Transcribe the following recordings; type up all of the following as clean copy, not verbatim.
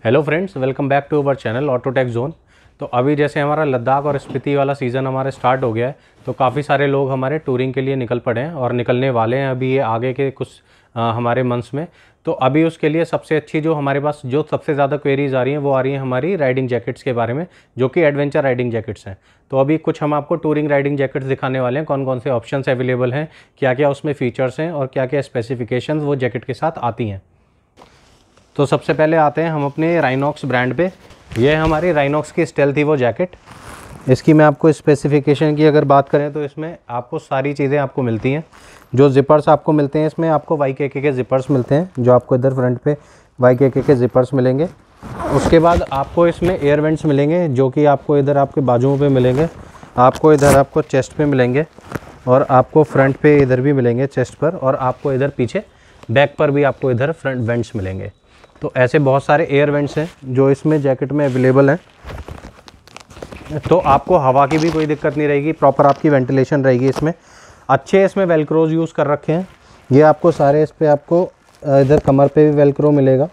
Hello friends, welcome back to our channel Autotech Zone. तो अभी जैसे हमारा लद्दाख और स्पीति वाला सीज़न हमारे स्टार्ट हो गया है, तो काफ़ी सारे लोग हमारे टूरिंग के लिए निकल पड़े हैं और निकलने वाले हैं अभी ये आगे के कुछ हमारे मंथ्स में। तो अभी उसके लिए सबसे अच्छी जो हमारे पास जो सबसे ज़्यादा क्वेरीज आ रही हैं वो आ रही हैं हमारी राइडिंग जैकेट्स के बारे में, जो कि एडवेंचर राइडिंग जैकेट्स हैं। तो अभी कुछ हम आपको टूरिंग राइडिंग जैकेट्स दिखाने वाले हैं, कौन कौन से ऑप्शंस अवेलेबल हैं, क्या क्या उसमें फ़ीचर्स हैं और क्या क्या स्पेसिफिकेशंस वो जैकेट के साथ आती हैं। तो सबसे पहले आते हैं हम अपने राइनॉक्स ब्रांड पे। ये है हमारी राइनॉक्स की स्टेल्थ ईवो जैकेट। इसकी मैं आपको स्पेसिफिकेशन की अगर बात करें तो इसमें आपको सारी चीज़ें आपको मिलती हैं। जो ज़िपर्स आपको मिलते हैं, इसमें आपको YKK के ज़िपर्स मिलते हैं, जो आपको इधर फ्रंट पे YKK के ज़िपर्स मिलेंगे। उसके बाद आपको इसमें एयर वेंट्स मिलेंगे, जो कि आपको इधर आपके बाजुओं पे मिलेंगे, आपको इधर आपको चेस्ट पे मिलेंगे और आपको फ्रंट पे इधर भी मिलेंगे चेस्ट पर, और आपको इधर पीछे बैक पर भी आपको इधर फ्रंट वेंट्स मिलेंगे। तो ऐसे बहुत सारे एयर वेंट्स हैं जो इसमें जैकेट में अवेलेबल हैं। तो आपको हवा की भी कोई दिक्कत नहीं रहेगी, प्रॉपर आपकी वेंटिलेशन रहेगी। इसमें अच्छे इसमें वेलक्रोज यूज़ कर रखे हैं। ये आपको सारे इस पर आपको इधर कमर पे भी वेलक्रो मिलेगा,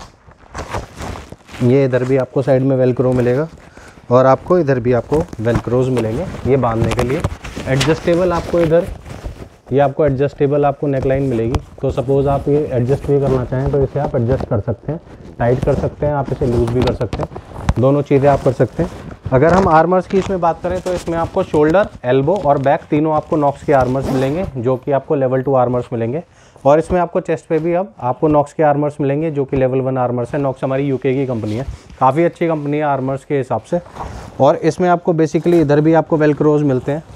ये इधर भी आपको साइड में वेलक्रो मिलेगा और आपको इधर भी आपको वेलक्रोज मिलेंगे ये बांधने के लिए। एडजस्टेबल आपको इधर ये आपको एडजस्टेबल आपको नेकलाइन मिलेगी। तो सपोज़ आप ये एडजस्ट भी करना चाहें तो इसे आप एडजस्ट कर सकते हैं, टाइट कर सकते हैं, आप इसे लूज़ भी कर सकते हैं, दोनों चीज़ें आप कर सकते हैं। अगर हम आर्मर्स की इसमें बात करें तो इसमें आपको शोल्डर, एल्बो और बैक तीनों आपको नॉक्स के आर्मर्स मिलेंगे, जो कि आपको लेवल 2 आर्मर्स मिलेंगे। और इसमें आपको चेस्ट पे भी अब आपको नॉक्स के आर्मर्स मिलेंगे, जो कि लेवल 1 आर्मर्स है। नॉक्स हमारी UK की कंपनी है, काफ़ी अच्छी कंपनी है आर्मर्स के हिसाब से। और इसमें आपको बेसिकली इधर भी आपको वेलक्रोज मिलते हैं,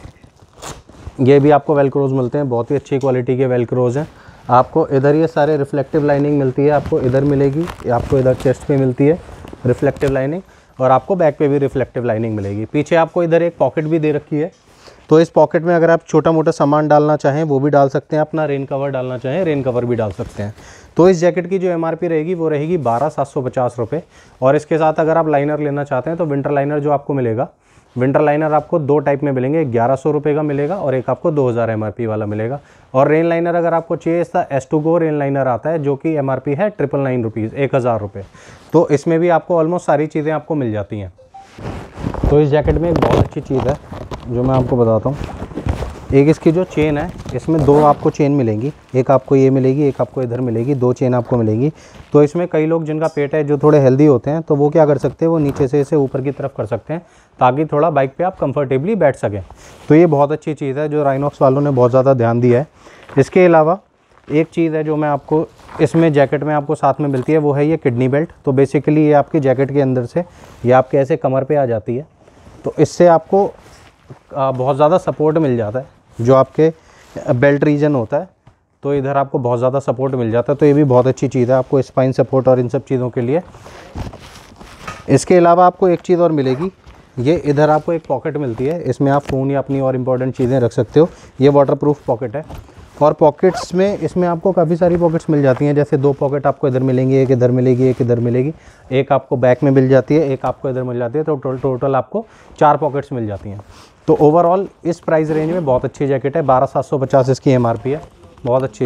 ये भी आपको वेलक्रोज मिलते हैं, बहुत ही अच्छी क्वालिटी के वेलक्रोज हैं। आपको इधर ये सारे रिफ्लेक्टिव लाइनिंग मिलती है, आपको इधर मिलेगी, आपको इधर चेस्ट पे मिलती है रिफ्लेक्टिव लाइनिंग, और आपको बैक पे भी रिफ्लेक्टिव लाइनिंग मिलेगी। पीछे आपको इधर एक पॉकेट भी दे रखी है, तो इस पॉकेट में अगर आप छोटा मोटा सामान डालना चाहें वो भी डाल सकते हैं, अपना रेन कवर डालना चाहें रेन कवर भी डाल सकते हैं। तो इस जैकेट की जो MRP रहेगी वो रहेगी 12,750 रुपये। और इसके साथ अगर आप लाइनर लेना चाहते हैं तो विंटर लाइनर जो आपको मिलेगा, विंटर लाइनर आपको 2 टाइप में मिलेंगे, 1100 रुपये का मिलेगा और एक आपको 2000 MRP वाला मिलेगा। और रेन लाइनर अगर आपको चाहिए, इसका S2GO रेन लाइनर आता है, जो कि MRP है 999 रुपीज़, 1000 रुपये। तो इसमें भी आपको ऑलमोस्ट सारी चीज़ें आपको मिल जाती हैं। तो इस जैकेट में एक बहुत अच्छी चीज़ है जो मैं आपको बताता हूँ। एक इसकी जो चेन है, इसमें 2 आपको चेन मिलेंगी, एक आपको ये मिलेगी, एक आपको इधर मिलेगी, 2 चेन आपको मिलेगी। तो इसमें कई लोग जिनका पेट है, जो थोड़े हेल्दी होते हैं, तो वो क्या कर सकते हैं, वो नीचे से इसे ऊपर की तरफ कर सकते हैं, ताकि थोड़ा बाइक पे आप कंफर्टेबली बैठ सकें। तो ये बहुत अच्छी चीज़ है जो राइनॉक्स वालों ने बहुत ज़्यादा ध्यान दिया है। इसके अलावा एक चीज़ है जो मैं आपको इसमें जैकेट में आपको साथ में मिलती है, वो है ये किडनी बेल्ट। तो बेसिकली ये आपकी जैकेट के अंदर से ये आपके ऐसे कमर पे आ जाती है, तो इससे आपको बहुत ज़्यादा सपोर्ट मिल जाता है, जो आपके बेल्ट रीजन होता है, तो इधर आपको बहुत ज़्यादा सपोर्ट मिल जाता है। तो ये भी बहुत अच्छी चीज़ है आपको स्पाइन सपोर्ट और इन सब चीज़ों के लिए। इसके अलावा आपको एक चीज़ और मिलेगी, ये इधर आपको एक पॉकेट मिलती है, इसमें आप फ़ोन या अपनी और इम्पोर्टेंट चीज़ें रख सकते हो। ये वाटरप्रूफ पॉकेट है। और पॉकेट्स में इसमें आपको काफ़ी सारी पॉकेट्स मिल जाती हैं, जैसे 2 पॉकेट आपको इधर मिलेंगी, एक इधर मिलेगी, एक इधर मिलेगी, एक आपको बैक में मिल जाती है, एक आपको इधर मिल जाती है। तो टोटल आपको 4 पॉकेट्स मिल जाती हैं। तो ओवरऑल इस प्राइस रेंज में बहुत अच्छी जैकेट है। 12,750 इसकी MRP है, बहुत अच्छी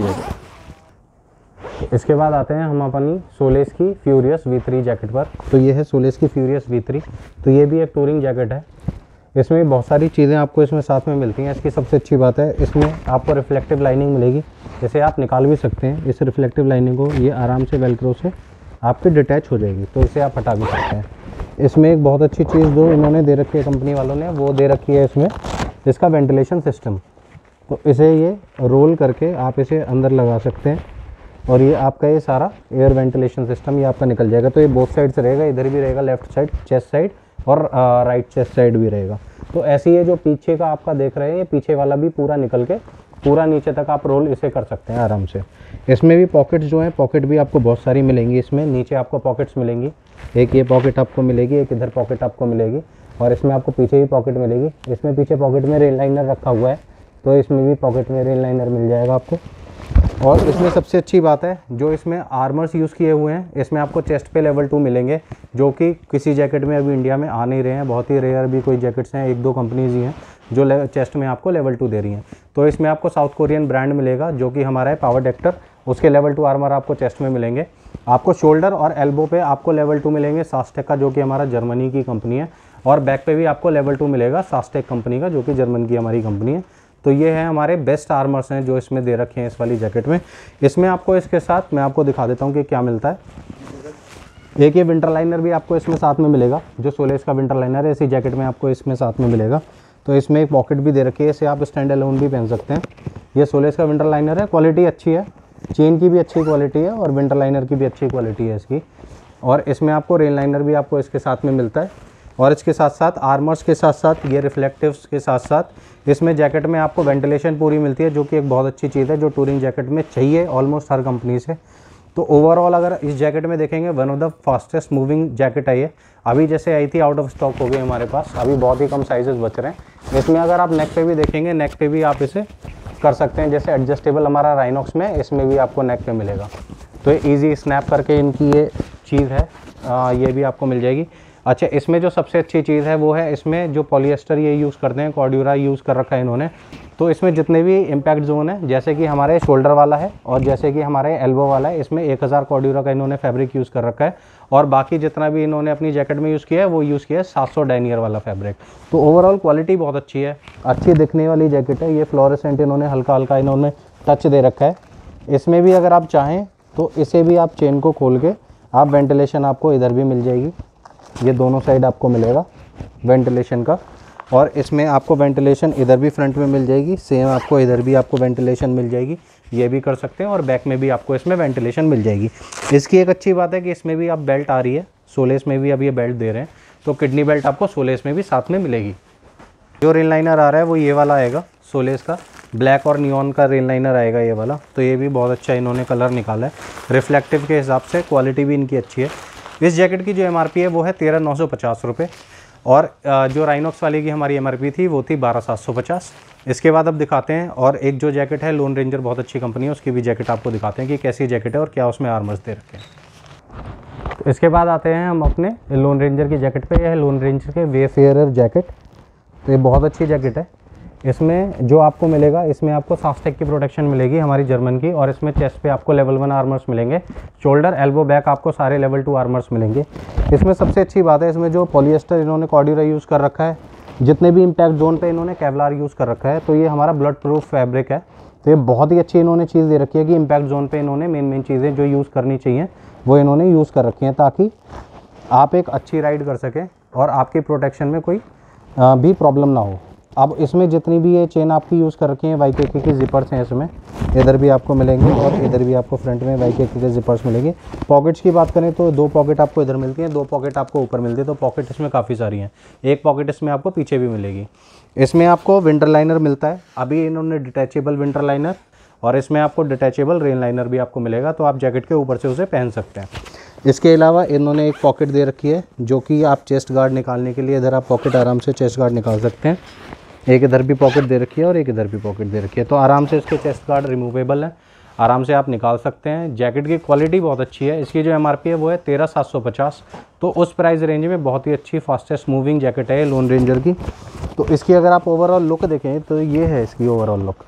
जैकेट। इसके बाद आते हैं हम अपनी सोलेस की फ्यूरियस V3 जैकेट पर। तो ये है सोलेस की फ्यूरियस V3। तो ये भी एक टूरिंग जैकेट है। इसमें बहुत सारी चीज़ें आपको इसमें साथ में मिलती हैं। इसकी सबसे अच्छी बात है, इसमें आपको रिफ्लेक्टिव लाइनिंग मिलेगी, इसे आप निकाल भी सकते हैं। इस रिफ्लेक्टिव लाइनिंग को ये आराम से वेलक्रो से आपकी डिटैच हो जाएगी, तो इसे आप हटा भी सकते हैं। इसमें एक बहुत अच्छी चीज़ जो इन्होंने दे रखी है कंपनी वालों ने, वो दे रखी है इसमें इसका वेंटिलेशन सिस्टम। तो इसे ये रोल करके आप इसे अंदर लगा सकते हैं और ये आपका ये सारा एयर वेंटिलेशन सिस्टम ये आपका निकल जाएगा। तो ये बोथ साइड से रहेगा, इधर भी रहेगा लेफ्ट साइड चेस्ट साइड और राइट चेस्ट साइड भी रहेगा। तो ऐसे ही जो पीछे का आपका देख रहे हैं, ये पीछे वाला भी पूरा निकल के पूरा नीचे तक आप रोल इसे कर सकते हैं आराम से। इसमें भी पॉकेट्स जो हैं, पॉकेट भी आपको बहुत सारी मिलेंगी। इसमें नीचे आपको पॉकेट्स मिलेंगी, एक ये पॉकेट आपको मिलेगी, एक इधर पॉकेट आपको मिलेगी, और इसमें आपको पीछे भी पॉकेट मिलेगी। इसमें पीछे पॉकेट में रेन लाइनर रखा हुआ है, तो इसमें भी पॉकेट में रेन लाइनर मिल जाएगा आपको। और इसमें सबसे अच्छी बात है, जो इसमें आर्मर्स यूज़ किए हुए हैं, इसमें आपको चेस्ट पे लेवल 2 मिलेंगे, जो कि किसी जैकेट में अभी इंडिया में आ नहीं रहे हैं। बहुत ही रेयर भी कोई जैकेट्स हैं, 1-2 कंपनीज ही हैं जो चेस्ट में आपको लेवल 2 दे रही हैं। तो इसमें आपको साउथ कोरियन ब्रांड मिलेगा, जो कि हमारा है पावर डेक्टर, उसके लेवल 2 आर्मर आपको चेस्ट में मिलेंगे। आपको शोल्डर और एल्बो पे आपको लेवल 2 मिलेंगे सास्टेक का, जो कि हमारा जर्मनी की कंपनी है। और बैक पे भी आपको लेवल 2 मिलेगा सास्टेक कंपनी का, जो कि जर्मन की हमारी कंपनी है। तो ये है हमारे बेस्ट आर्मर्स हैं जो इसमें दे रखे हैं इस वाली जैकेट में। इसमें आपको इसके साथ मैं आपको दिखा देता हूँ कि क्या मिलता है। एक ये विंटर लाइनर भी आपको इसमें साथ में मिलेगा, जो सोलेस का विंटर लाइनर है, इसी जैकेट में आपको इसमें साथ में मिलेगा। तो इसमें एक पॉकेट भी दे रखी है, इसे आप स्टैंड अलोन भी पहन सकते हैं। ये सोलेस का विंटर लाइनर है, क्वालिटी अच्छी है, चेन की भी अच्छी क्वालिटी है और विंटर लाइनर की भी अच्छी क्वालिटी है इसकी। और इसमें आपको रेन लाइनर भी आपको इसके साथ में मिलता है। और इसके साथ साथ आर्मर्स के साथ साथ ये रिफ्लेक्टिव्स के साथ साथ इसमें जैकेट में आपको वेंटिलेशन पूरी मिलती है, जो कि एक बहुत अच्छी चीज़ है जो टूरिंग जैकेट में चाहिए ऑलमोस्ट हर कंपनी से। तो ओवरऑल अगर इस जैकेट में देखेंगे, one of the fastest moving jacket है ये। अभी जैसे आई थी आउट ऑफ स्टॉक हो गई हमारे पास, अभी बहुत ही कम साइजेस बच रहे हैं। इसमें अगर आप नेक पे भी देखेंगे, नेक पे भी आप इसे कर सकते हैं, जैसे एडजस्टेबल हमारा राइनॉक्स में, इसमें भी आपको नेक पे मिलेगा। तो ईजी स्नैप करके इनकी ये चीज़ है, ये भी आपको मिल जाएगी। अच्छा, इसमें जो सबसे अच्छी चीज़ है वो है इसमें जो पॉलिएस्टर ये यूज़ करते हैं, कॉर्ड्यूरा यूज़ कर रखा है इन्होंने। तो इसमें जितने भी इम्पैक्ट जोन है, जैसे कि हमारे शोल्डर वाला है और जैसे कि हमारे एल्बो वाला है, इसमें 1000 कॉर्ड्यूरा का इन्होंने फैब्रिक यूज़ कर रखा है। और बाकी जितना भी इन्होंने अपनी जैकेट में यूज़ किया है वो यूज़ किया है 700 डायनियर वाला फैब्रिक। तो ओवरऑल क्वालिटी बहुत अच्छी है, अच्छी दिखने वाली जैकेट है। ये फ्लोरेसेंट इन्होंने हल्का हल्का इन्होंने टच दे रखा है। इसमें भी अगर आप चाहें तो इसे भी आप चेन को खोल के आप वेंटिलेशन आपको इधर भी मिल जाएगी, ये दोनों साइड आपको मिलेगा वेंटिलेशन का। और इसमें आपको वेंटिलेशन इधर भी फ्रंट में मिल जाएगी, सेम आपको इधर भी आपको वेंटिलेशन मिल जाएगी, ये भी कर सकते हैं। और बैक में भी आपको इसमें वेंटिलेशन मिल जाएगी। इसकी एक अच्छी बात है कि इसमें भी आप बेल्ट आ रही है, सोलेस में भी अब ये बेल्ट दे रहे हैं, तो किडनी बेल्ट आपको सोलेस में भी साथ में मिलेगी। जो रेन लाइनर आ रहा है वो ये वाला आएगा, सोलेस का ब्लैक और नियॉन का रेन लाइनर आएगा ये वाला। तो ये भी बहुत अच्छा इन्होंने कलर निकाला है, रिफ्लेक्टिव के हिसाब से क्वालिटी भी इनकी अच्छी है। इस जैकेट की जो MRP है वो है 13,950 रुपये, और जो राइनॉक्स वाले की हमारी MRP थी वो थी 12,750। इसके बाद अब दिखाते हैं, और एक जो जैकेट है लोन रेंजर, बहुत अच्छी कंपनी है, उसकी भी जैकेट आपको दिखाते हैं कि कैसी जैकेट है और क्या उसमें आर्मर्स दे रखे हैं। इसके बाद आते हैं हम अपने लोन रेंजर की जैकेट पे। यह है लोन रेंजर के वेफेयरर जैकेट। तो ये बहुत अच्छी जैकेट है। इसमें जो आपको मिलेगा, इसमें आपको सास्टेक की प्रोटेक्शन मिलेगी हमारी जर्मन की, और इसमें चेस्ट पे आपको लेवल 1 आर्मर्स मिलेंगे, शोल्डर एल्बो बैक आपको सारे लेवल 2 आर्मर्स मिलेंगे। इसमें सबसे अच्छी बात है, इसमें जो पॉलिएस्टर इन्होंने कॉर्ड्यूरा यूज़ कर रखा है, जितने भी इम्पैक्ट जोन पे इन्होंने केवलार यूज़ कर रखा है। तो ये हमारा ब्लड प्रूफ फैब्रिक है। तो ये बहुत ही अच्छी इन्होंने चीज़ दे रखी है कि इम्पैक्ट जोन पे इन्होंने मेन चीज़ें जो यूज़ करनी चाहिए वो इन्होंने यूज़ कर रखी हैं, ताकि आप एक अच्छी राइड कर सकें और आपकी प्रोटेक्शन में कोई भी प्रॉब्लम ना हो। अब इसमें जितनी भी ये चेन आपकी यूज़ कर रखी है YKK की जिपर्स हैं इसमें, इधर भी आपको मिलेंगे और इधर भी आपको फ्रंट में YKK के जिपर्स मिलेंगे। पॉकेट्स की बात करें तो 2 पॉकेट आपको इधर मिलती हैं, 2 पॉकेट आपको ऊपर मिलती है। तो पॉकेट इसमें काफ़ी सारी हैं, एक पॉकेट इसमें आपको पीछे भी मिलेगी। इसमें आपको विंटर लाइनर मिलता है, अभी इन्होंने डिटैचेबल विंटर लाइनर, और इसमें आपको डिटैचेबल रेन लाइनर भी आपको मिलेगा, तो आप जैकेट के ऊपर से उसे पहन सकते हैं। इसके अलावा इन्होंने एक पॉकेट दे रखी है, जो कि आप चेस्ट गार्ड निकालने के लिए इधर आप पॉकेट आराम से चेस्ट गार्ड निकाल सकते हैं। एक इधर भी पॉकेट दे रखी है और एक इधर भी पॉकेट दे रखी है, तो आराम से इसके चेस्ट गार्ड रिमूवेबल है, आराम से आप निकाल सकते हैं। जैकेट की क्वालिटी बहुत अच्छी है। इसकी जो MRP है वो है 13,750। तो उस प्राइस रेंज में बहुत ही अच्छी फास्टेस्ट मूविंग जैकेट है लोन रेंजर की। तो इसकी अगर आप ओवरऑल लुक देखें तो ये है इसकी ओवरऑल लुक।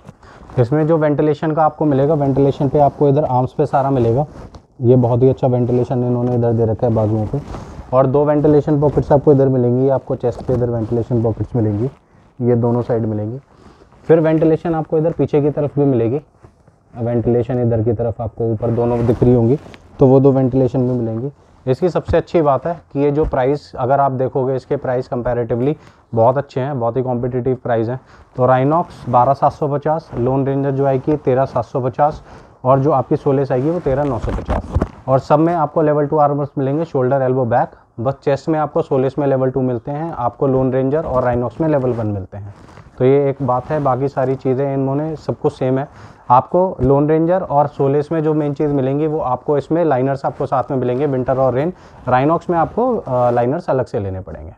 इसमें जो वेंटिलेशन का आपको मिलेगा, वेंटिलेशन पे आपको इधर आर्म्स पे सारा मिलेगा, ये बहुत ही अच्छा वेंटिलेशन इन्होंने इधर दे रखा है बाजुओं पे। और 2 वेंटिलेशन पॉकेट्स आपको इधर मिलेंगी, आपको चेस्ट पे इधर वेंटिलेशन पॉकेट्स मिलेंगी, ये दोनों साइड मिलेंगी। फिर वेंटिलेशन आपको इधर पीछे की तरफ भी मिलेगी, वेंटिलेशन इधर की तरफ आपको ऊपर दोनों दिख रही होंगी, तो वो 2 वेंटिलेशन भी मिलेंगी। इसकी सबसे अच्छी बात है कि ये जो प्राइस, अगर आप देखोगे इसके प्राइस कंपैरेटिवली बहुत अच्छे हैं, बहुत ही कॉम्पिटिटिव प्राइस हैं। तो राइनॉक्स 12,750, लोन रेंजर जो आएगी 13,750, और जो आपकी सोलेस आएगी वो 13,950। और सब में आपको लेवल 2 आर्मर्स मिलेंगे, शोल्डर एल्बो बैक। बस चेस्ट में आपको सोलेस में लेवल 2 मिलते हैं, आपको लोन रेंजर और राइनॉक्स में लेवल 1 मिलते हैं। तो ये एक बात है, बाकी सारी चीज़ें इन्होंने सब कुछ सेम है। आपको लोन रेंजर और सोलेस में जो मेन चीज़ मिलेंगी वो आपको इसमें लाइनर्स आपको साथ में मिलेंगे, विंटर और रेन। राइनॉक्स में आपको लाइनर्स अलग से लेने पड़ेंगे।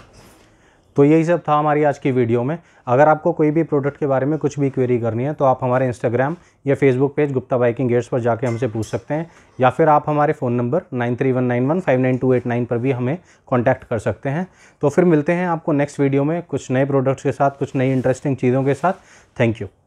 तो यही सब था हमारी आज की वीडियो में। अगर आपको कोई भी प्रोडक्ट के बारे में कुछ भी क्वेरी करनी है तो आप हमारे इंस्टाग्राम या Facebook page Gupta biking gears पर जाके हमसे पूछ सकते हैं, या फिर आप हमारे फ़ोन नंबर 9319159289 पर भी हमें कांटेक्ट कर सकते हैं। तो फिर मिलते हैं आपको नेक्स्ट वीडियो में कुछ नए प्रोडक्ट्स के साथ, कुछ नई इंटरेस्टिंग चीज़ों के साथ। Thank you.